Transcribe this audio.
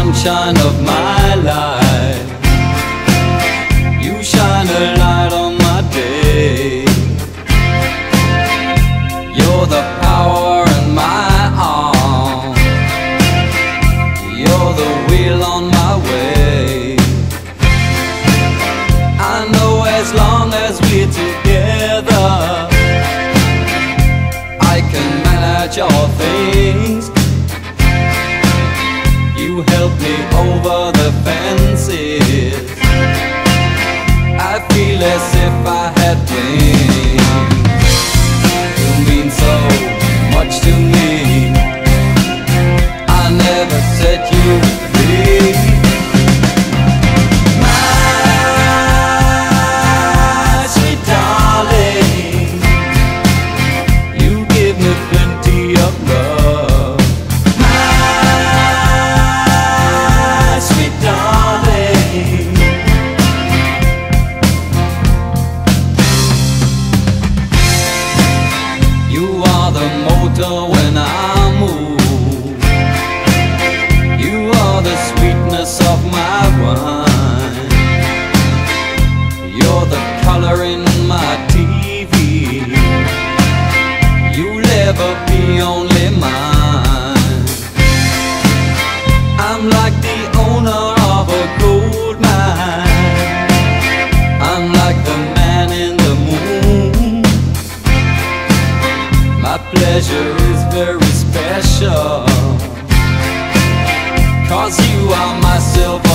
sunshine of my life. You shine a light on my day. You're the power in my arm. You're the wheel on my way. I know as long as we're together, I can manage all things. You help me over the fences. I feel as if I had wings. You mean so much to me. I never set you free. My sweet darling, you give me plenty of love. When I move, you are the sweetness of my wine. You're the color in my TV. You'll ever be only mine. I'm like the owner of a gold mine. I'm like the man in the moon. My pleasure is very special, 'cause you are my silver